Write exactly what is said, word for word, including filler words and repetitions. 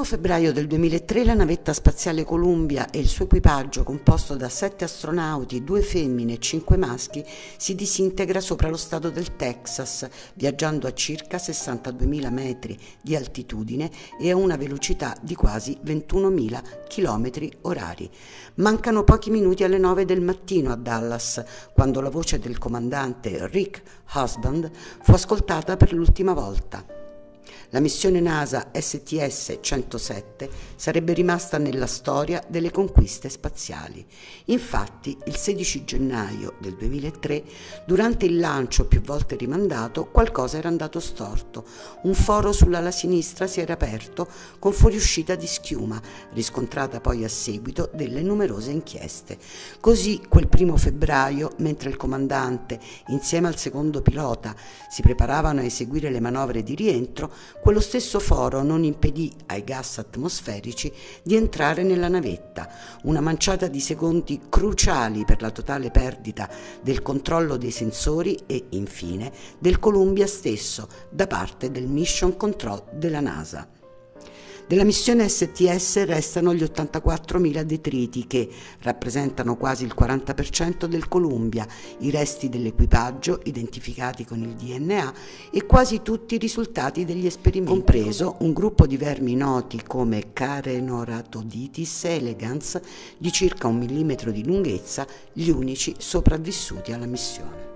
primo febbraio del duemilatré la navetta spaziale Columbia e il suo equipaggio, composto da sette astronauti, due femmine e cinque maschi, si disintegra sopra lo stato del Texas, viaggiando a circa sessantaduemila metri di altitudine e a una velocità di quasi ventunomila chilometri orari. Mancano pochi minuti alle nove del mattino a Dallas, quando la voce del comandante Rick Husband fu ascoltata per l'ultima volta. La missione NASA S T S centosette sarebbe rimasta nella storia delle conquiste spaziali. Infatti, il sedici gennaio del duemilatré, durante il lancio più volte rimandato, qualcosa era andato storto. Un foro sull'ala sinistra si era aperto con fuoriuscita di schiuma, riscontrata poi a seguito delle numerose inchieste. Così, quel primo febbraio, mentre il comandante, insieme al secondo pilota, si preparavano a eseguire le manovre di rientro, quello stesso foro non impedì ai gas atmosferici di entrare nella navetta, una manciata di secondi cruciali per la totale perdita del controllo dei sensori e, infine, del Columbia stesso da parte del Mission Control della NASA. Della missione S T S restano gli ottantaquattromila detriti che rappresentano quasi il quaranta per cento del Columbia, i resti dell'equipaggio identificati con il D N A e quasi tutti i risultati degli esperimenti, compreso un gruppo di vermi noti come Carenorhabditis elegans di circa un millimetro di lunghezza, gli unici sopravvissuti alla missione.